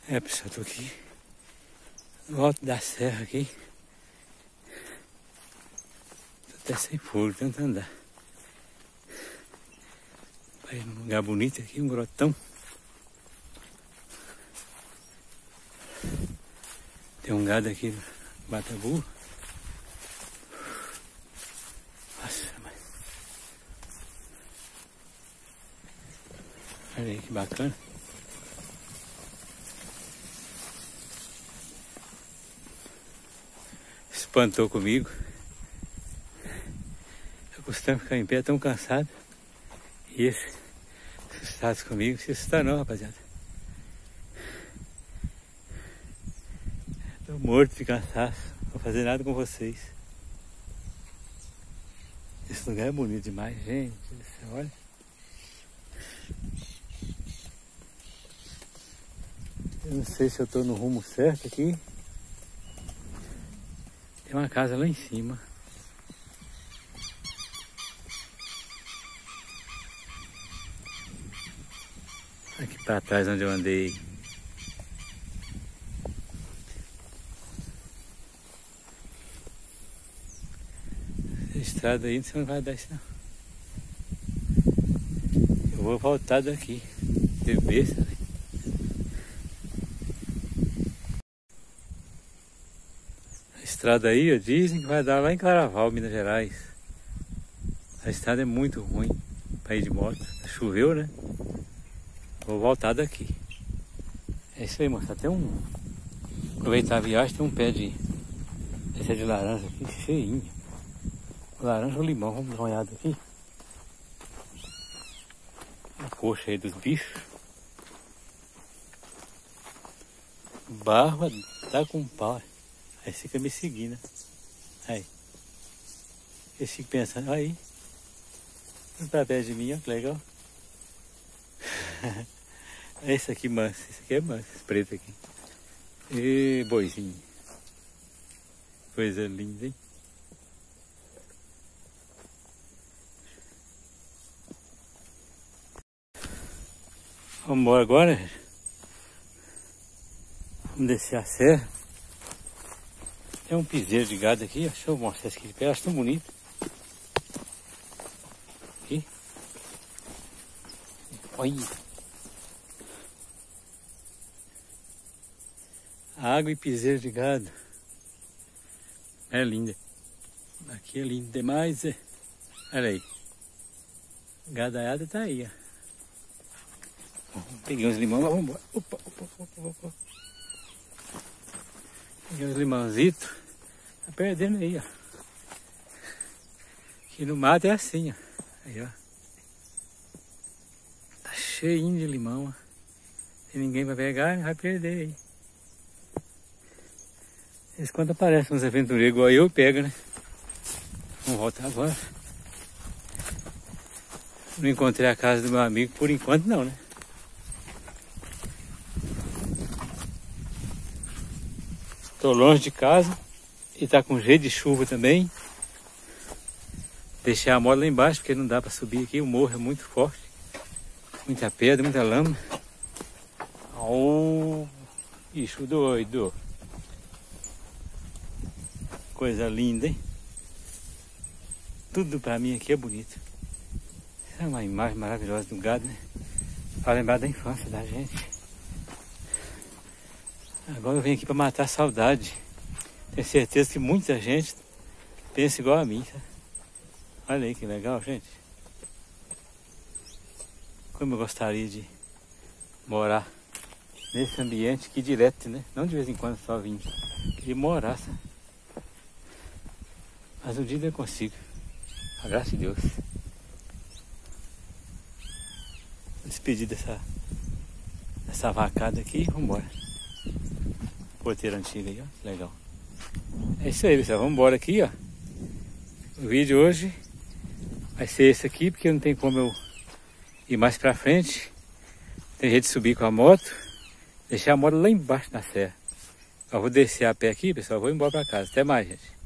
Pessoal, tô aqui no alto da serra aqui. Tô até sem fôlego, tentando andar. Vai num lugar bonito aqui, um grotão. Tem um gado aqui no Batabu. Nossa, mas... olha aí que bacana. Espantou comigo. Eu costumo ficar em pé tão cansado. E esse assustado comigo, se assustar não, rapaziada. Tô morto de cansaço, não vou fazer nada com vocês. Esse lugar é bonito demais, gente. Você olha. Eu não sei se eu tô no rumo certo aqui. Tem uma casa lá em cima. Aqui para trás onde eu andei. Essa estrada aí você não vai dar isso não. Eu vou voltar daqui. De besta, né? A estrada aí, dizem que vai dar lá em Claraval, Minas Gerais. A estrada é muito ruim para ir de moto. Choveu, né? Vou voltar daqui. É isso aí, moça. Tem um... aproveitar a viagem, tem um pé de... esse é de laranja aqui, cheinho. Laranja ou limão, vamos dar uma olhada aqui. A coxa aí dos bichos. Barba tá com pau. Aí fica me seguindo. Aí. Eu fico pensando, aí. Vem pra perto de mim, ó, que legal. Esse aqui manso, esse aqui é manso, esse preto aqui. E boizinho. Coisa linda, hein? Vamos embora agora. Vamos descer a serra. Tem um piseiro de gado aqui, deixa eu mostrar isso aqui de perto, acho tão bonito. Aqui. Olha. Água e piseiro de gado. É linda. Aqui é lindo demais. Olha aí. Gadaiada tá aí, ó. Peguei uns limão, vamos embora. Opa. Peguei uns limãozitos. Tá perdendo aí, ó. Aqui no mato é assim, ó. Aí, ó. Tá cheinho de limão, ó. Se ninguém vai pegar, vai perder aí. Eles quando aparecem uns aventureiros igual eu, pega, né? Vamos voltar agora. Não encontrei a casa do meu amigo por enquanto não, né? Tô longe de casa e tá com jeito de chuva também. Deixei a moto lá embaixo porque não dá para subir aqui, o morro é muito forte. Muita pedra, muita lama. Oh, bicho doido. Coisa linda, hein? Tudo pra mim aqui é bonito. É uma imagem maravilhosa do gado, né? Pra lembrar da infância da gente. Agora eu venho aqui pra matar a saudade. Tenho certeza que muita gente pensa igual a mim, tá? Olha aí que legal, gente. Como eu gostaria de morar nesse ambiente aqui direto, né? Não de vez em quando só vim. Queria morar, sabe? Mas um dia eu consigo. A graça de Deus. Vou despedir dessa vacada aqui e vamos embora. Porteira antiga aí, ó. Legal. É isso aí, pessoal. Vamos embora aqui, ó. O vídeo hoje vai ser esse aqui, porque não tem como eu ir mais pra frente. Tem jeito de subir com a moto. Deixar a moto lá embaixo na serra. Eu vou descer a pé aqui, pessoal. Vou embora pra casa. Até mais, gente.